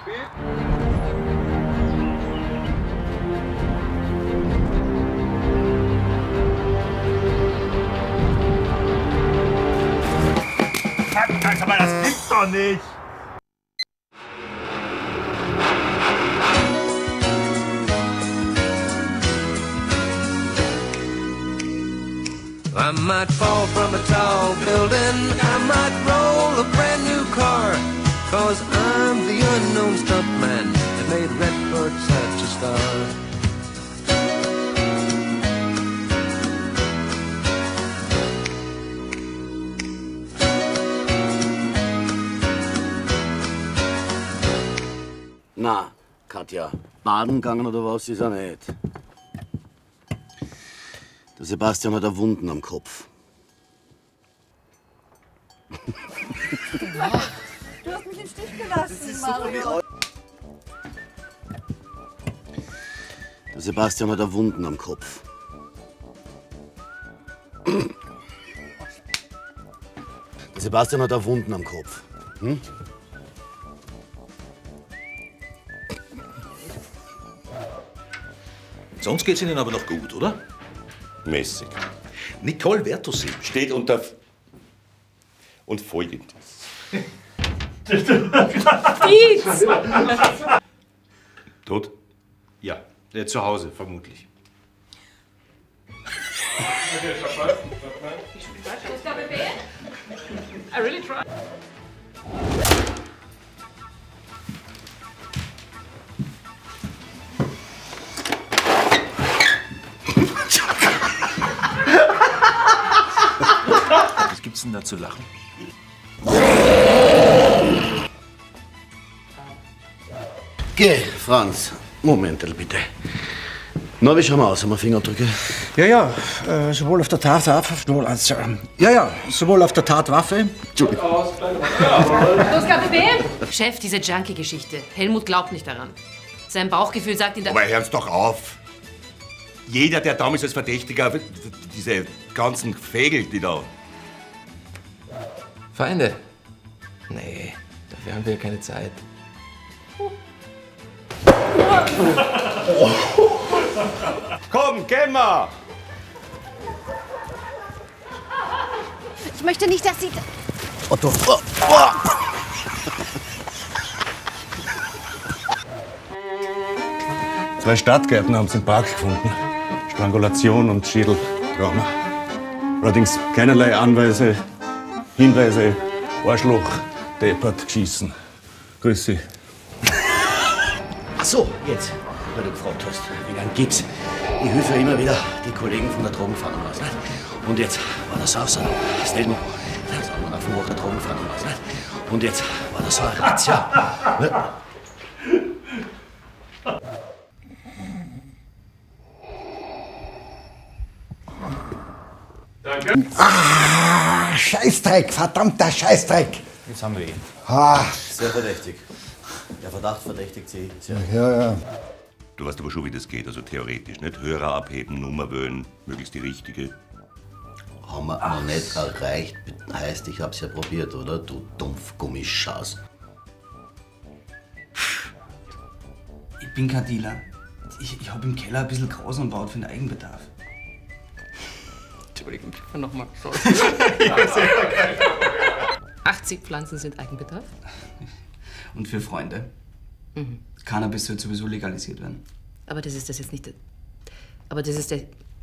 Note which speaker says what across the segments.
Speaker 1: Sag mal, das gibt's doch nicht!
Speaker 2: I might fall from a tall building, I might roll a brand new car, 'cause I'm the unknown stuntman that made Redford such a star.
Speaker 3: Na, Katja, baden gegangen oder was ist er nicht? Der Sebastian hat Wunden am Kopf.
Speaker 4: Du hast mich im Stich gelassen, Mario.
Speaker 3: Der Sebastian hat Wunden am Kopf. Der Sebastian hat Wunden am Kopf. Hm?
Speaker 5: Sonst geht's Ihnen aber noch gut, oder?
Speaker 6: Mäßig.
Speaker 5: Nicole Vertussi.
Speaker 6: Steht unter und Folgendes.
Speaker 4: Dietz!
Speaker 6: Tot?
Speaker 1: Ja, zu Hause, vermutlich.
Speaker 4: I really tried.
Speaker 5: Was gibt's denn da zu lachen?
Speaker 3: Geh, Franz. Moment, bitte. Na, wie schauen wir aus? Haben wir Fingerabdrücke?
Speaker 7: Ja, sowohl auf der Tatwaffe, sowohl auf der Tatwaffe. Entschuldigung.
Speaker 4: Los, KPB!
Speaker 8: Chef, diese Junkie-Geschichte. Helmut glaubt nicht daran. Sein Bauchgefühl sagt ihm...
Speaker 6: Aber hören's doch auf! Jeder, der damals als Verdächtiger, diese ganzen Fägel, die da...
Speaker 2: Feinde? Nee, dafür haben wir keine Zeit.
Speaker 6: Komm, gehen wir!
Speaker 4: Ich möchte nicht, dass Sie...
Speaker 3: Otto.
Speaker 9: Zwei Stadtgärtner haben sie im Park gefunden. Strangulation und Schädeltrauma. Allerdings keinerlei Hinweise, Arschloch, deppert, geschissen. Grüß Sie.
Speaker 3: Ach so, jetzt, weil du gefragt hast, wegen einem Gips. Ich helfe ja immer wieder die Kollegen von der Drogenfahndung aus. Nicht? Und jetzt war das auch so ein Stelmo. Das haben wir von der Drogenfahndung aus. Nicht? Und jetzt war das so ein Razzia. Nicht?
Speaker 1: Danke.
Speaker 7: Ah, Scheißdreck, verdammter Scheißdreck.
Speaker 1: Jetzt haben wir ihn.
Speaker 7: Ah.
Speaker 3: Sehr verdächtig. Der Verdacht verdächtigt Sie.
Speaker 7: Ja.
Speaker 6: Du weißt aber schon, wie das geht, also theoretisch, nicht? Hörer abheben, Nummer wählen, möglichst die richtige.
Speaker 3: Haben wir noch nicht erreicht, heißt, ich hab's ja probiert, oder? Du Dumpfgummischaß.
Speaker 10: Ich bin kein Dealer. Ich hab im Keller ein bisschen Gras angebaut für den Eigenbedarf.
Speaker 8: Entschuldigung, nochmal. 80 Pflanzen sind Eigenbedarf?
Speaker 10: Und für Freunde. Cannabis wird sowieso legalisiert werden.
Speaker 8: Aber das ist das jetzt nicht. Aber das ist der.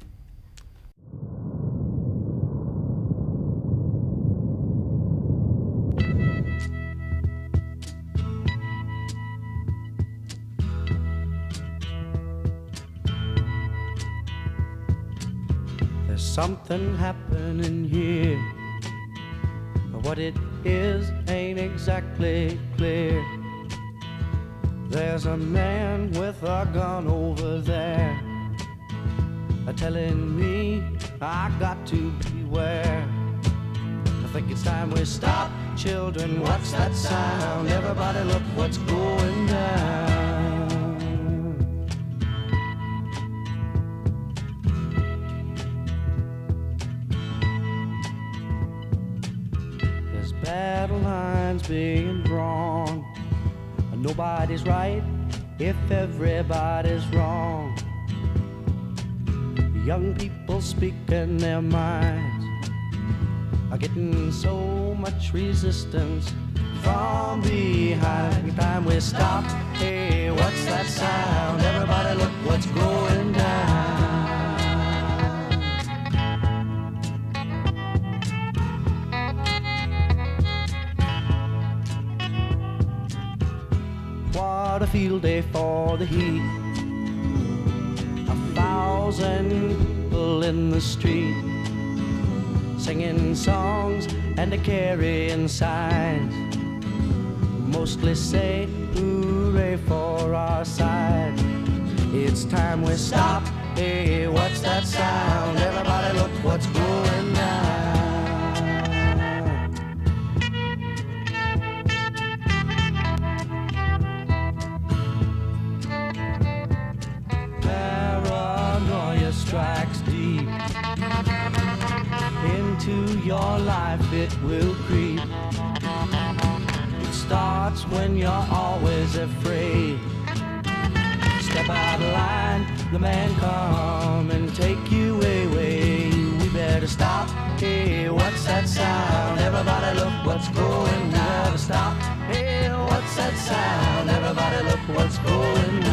Speaker 2: There's something happening here. But what it is ain't exactly clear. There's a man with a gun over there, telling me I got to beware. I think it's time we stop, children. What's that sound? Everybody look what's going down. There's battle lines being drawn. Nobody's right if everybody's wrong. Young people speaking their minds are getting so much resistance from behind. Every time we stop, hey, what's that sound? Everybody look what's going down. What a field day for the heat. 1,000 people in the street, singing songs and carrying signs. Mostly say hooray for our side. It's time we stop. Hey, what's that sound? Everybody look what's going down. Paranoia strikes deep into your life, it will creep. It starts when you're always afraid. Step out of line, the man come and take you away. We better stop. Hey, what's that sound? Everybody look what's going down. We better stop. Hey, what's that sound? Everybody look what's going down.